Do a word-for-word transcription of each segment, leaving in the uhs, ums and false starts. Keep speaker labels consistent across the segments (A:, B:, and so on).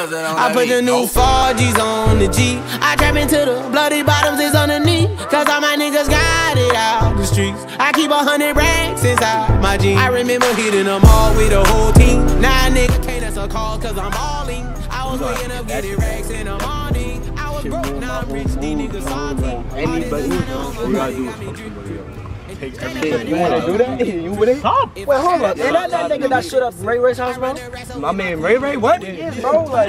A: I put the new four G's on the G. I trap into the bloody bottoms is underneath. Cause all my niggas got it out the streets. I keep a hundred racks inside my jeans. I remember hitting them all with the whole team. Now nah, nigga can't answer calls cause I'm balling. I was waking up getting racks in the morning. I was broke, now I'm rich, these niggas salty.
B: Anybody, you gotta do it. Take everything.
C: You wanna do that? You with it? Stop. Wait, hold up. Man, that, that nigga that shut up Ray Ray's house, bro?
B: My man Ray Ray, what?
C: Yeah, bro, like.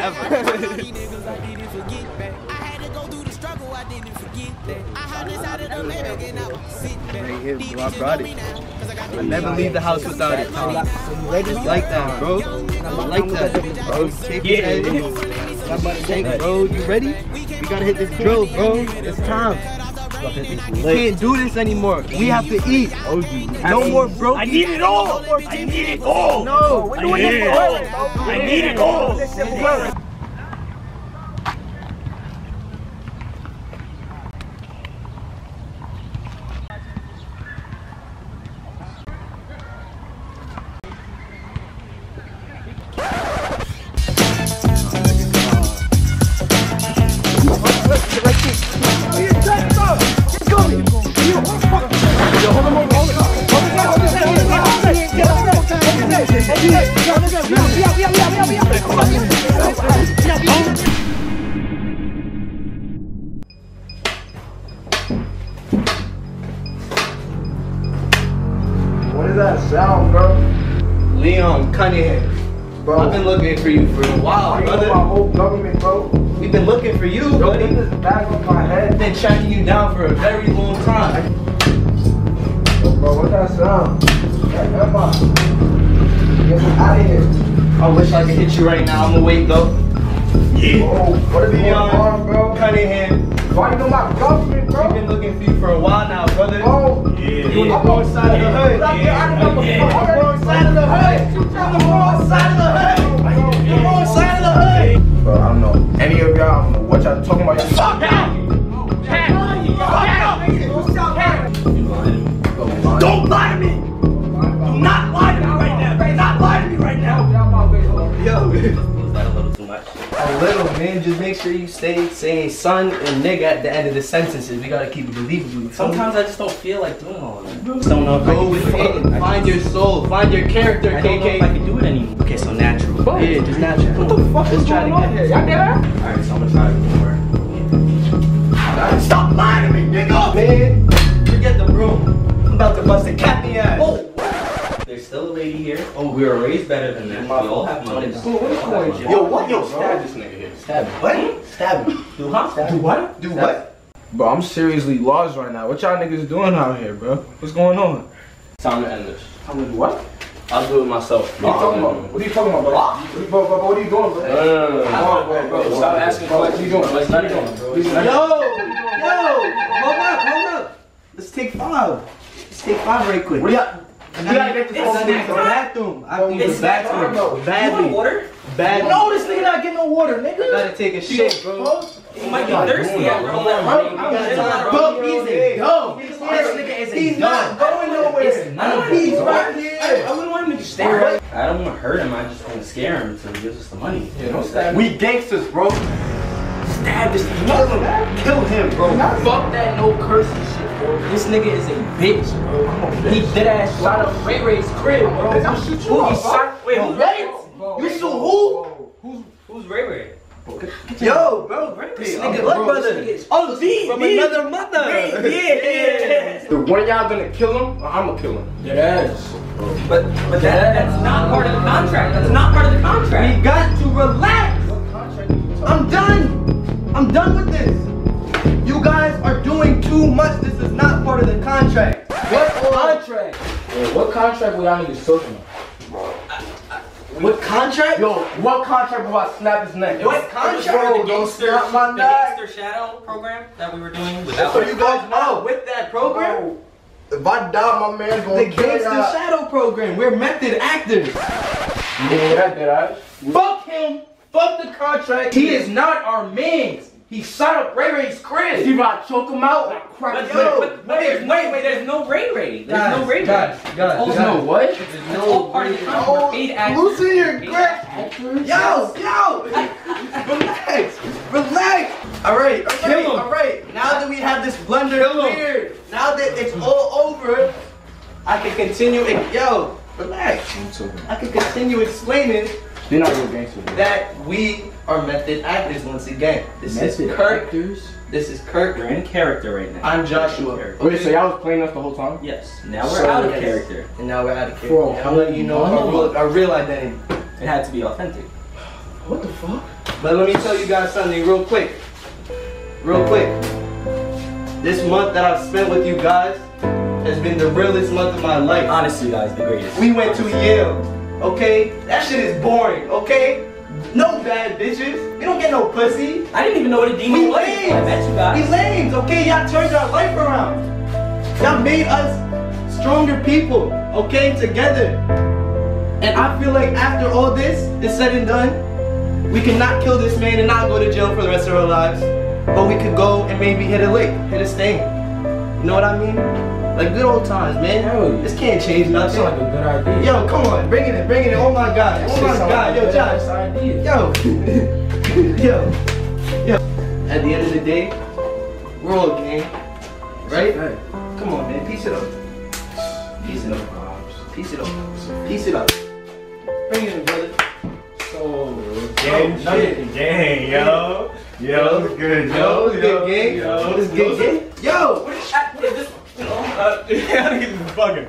B: Right here, bro. I brought it. I never leave the house without it. I like that, bro. I like that, bro. Take it, take, bro. You ready? We gotta hit this drill, bro. It's time. We can't do this anymore. We have to eat. No more broke.
D: I need it all. I need it all.
C: No, we're doing it all.
D: I need it all.
C: What is that sound, bro?
B: Leon Cunningham. Bro, I've been looking for you for a while, brother.
C: My whole government, bro.
B: We've been looking for you,
C: Yo,
B: buddy.
C: this back on my head.
B: Been tracking you down for a very long time.
C: Yo, bro, what's that sound? Hey, Emma. Get me out of here.
B: I wish I could hit you right now. I'm gonna wait though.
C: Yeah. Oh, what is going on, bro?
B: Cunningham.
C: Why you know my government, bro?
B: We've been looking for you for a while now, brother.
C: Oh,
D: Yeah.
B: You on the wrong side of the hood.
C: Yeah.
B: On the wrong side of the hood. On the wrong side of the hood. The wrong side of the hood.
C: Bro, I don't know any of y'all. I don't know what y'all talking about. Y'all
D: Fuck out! Don't lie to me! Do not lie to me right now! Do not lie to me right now!
B: Yo.
E: Was that a little too much?
B: A little, man. Just make sure you stay saying son and nigga at the end of the sentences. We gotta keep it believable.
E: Sometimes I just don't feel like doing all that. Just don't know if I
B: Go
E: can do
B: within.
E: it.
B: Find your soul. Find your character,
E: I don't know
B: K
E: if I
B: K.
E: can do it anymore. Okay, so natural.
B: Yeah, just natural.
C: What the fuck is going on here? Y'all get her?
E: Alright, so I'm gonna try it more.
D: Stop lying to me, nigga!
B: Man, forget the broom. I'm about to bust a cat in the ass.
E: Oh! There's still a lady here. Oh, we were raised better than that. We all have mothers.
C: Bro, what is going on?
D: Yo, what? Yo, stab this nigga here.
B: Stab him. What? Stab him.
E: Do huh?
D: Do what?
B: Do what?
C: Bro, I'm seriously lost right now. What y'all niggas doing out here, bro? What's going on?
E: Time to end this.
C: I'm gonna do what?
E: I'll do it myself.
C: What are you talking about? What are you talking about, bro? What are you, bro, bro, what are you doing, bro?
E: No, no, no, no.
C: Bro, bro, bro,
E: Stop asking
C: bro,
E: questions.
C: What are you doing?
E: Let's
C: What
E: not
C: are you
E: end
C: doing?
E: it.
C: Please,
B: Yo, yo, hold up, hold up. Let's take five. Let's take five right quick.
C: What do y'all? You gotta get this
B: It's
C: whole
B: in
C: thing,
B: the
C: bro.
B: bathroom. I need the
C: It's
B: bathroom.
C: bathroom.
B: Badly.
E: You want water?
B: Badly.
C: No, this nigga not getting no water, nigga.
B: I gotta take a shit, bro.
E: You might be thirsty. Yeah, bro.
B: Bro, he's a dumb. This nigga is a
C: He's not
B: dumb.
C: going nowhere.
E: It's not.
C: He's right here.
E: I wouldn't want him to just stay right. I don't want to hurt him. I just want to scare him so he gives us the money.
C: Yeah, don't stab me.
B: We gangsters, bro. Stab this nigga. Kill him. Kill him, bro. Fuck that no cursing shit, bro. This nigga is a bitch, bro. He dead ass shot up Ray Ray's crib, bro.
C: I'll shoot you
E: Who
C: up,
E: he
C: bro.
E: shot? Wait, who's Ray?
B: You shoot who?
C: Who's
E: Who's Ray Ray?
B: Yo, bro, this nigga blood brother. Oh, Z, from another mother. Yeah, yeah.
C: one of y'all gonna kill him, or I'm gonna kill him?
B: Yes.
E: But but that, that's not part of the contract. That's not part of the contract.
B: We got to relax. I'm done. I'm done with this. You guys are doing too much. This is not part of the contract. What contract?
C: Yeah, what contract were y'all niggas talking about?
B: What contract?
C: Yo, what contract will I snap his neck?
B: What contract?
C: Bro,
E: the
C: don't
E: gangster,
C: snap my
E: the
C: neck.
E: gangster shadow program that we were doing without.
B: So you guys know with that program?
C: Bro, if I die, my man's
B: The
C: gonna kill
B: gangster
C: y'all.
B: shadow program. We're method actors.
C: Yeah, that did I.
B: Fuck him. Fuck the contract. He is not our man. He shot up Ray Ray's crib.
C: See if I choke him out, I crack
E: But,
C: his
E: but,
C: head.
E: but, but there's, wait, wait, there's no Ray Ray. There's
B: Guys,
E: no Ray Ray.
B: guys, guys,
E: There's
B: guys.
E: no
C: what?
E: It's all part of the contract. We're paid actors.
C: Loosen your
E: Paid
C: grip.
E: actors.
B: Yo, yo. Relax. Relax. All right. All
F: Kill
B: right.
F: him.
B: All right. Now that we have this blunder
F: Kill him.
B: cleared, now that it's all over, I can continue. It. Yo, relax. I can continue explaining
F: You're not real gangster.
B: that we are method actors once again. This is Kirk. This is Kirk.
E: We're in character right now.
B: I'm Joshua.
F: Wait, so y'all was playing us the whole time?
E: Yes. Now we're
B: So,
E: out of
B: yes.
E: character.
B: And now we're out of character.
F: For a
B: And I'm letting you know our real, our real identity.
E: It had to be authentic.
B: What the fuck? But let me tell you guys something real quick. Real quick. This month that I've spent with you guys has been the realest month of my life.
E: Honestly, guys, the greatest.
B: We went to Yale, okay? That shit is boring, okay? No bad bitches. We don't get no pussy.
E: I didn't even know what a demon
B: We
E: was.
B: lames.
E: I met you
B: We
E: guys.
B: lames, okay? Y'all turned our life around. Y'all made us stronger people, okay? Together. And I feel like after all this is said and done, we cannot kill this man and not go to jail for the rest of our lives. But we could go and maybe hit a lick, hit a stain. You know what I mean? Like good old times, man.
F: Hell yeah.
B: This can't change
F: That
B: nothing.
F: sounds like a good idea.
B: Yo, come on, bring it in, bring it in. Oh my god, oh my god, yo, Josh.
F: idea.
B: Yo, yo, yo. At the end of the day, we're all gang, right? Come on, man, piece it up. Piece it up. Piece it up. Piece it up. Bring it in, brother.
F: So,
B: Gang, shit.
F: gang, yo. Yo, it's good,
B: Yo, it's good gang.
F: Yo,
B: It's good gang. Yo, what is
E: I, is this, you know, uh,
F: He's bugging.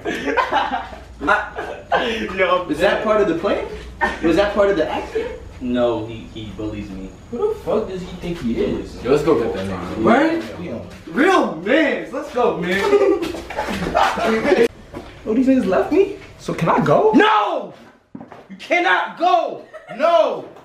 F: Yo,
B: is that part of the plan? Was that part of the act?
E: no, he, he bullies me.
F: Who the fuck does he think he is? Yo, let's go get that nigga.
B: Right? Real mans. Let's go, man. Oh, these niggas left me?
F: So can I go?
B: No! You cannot go! No!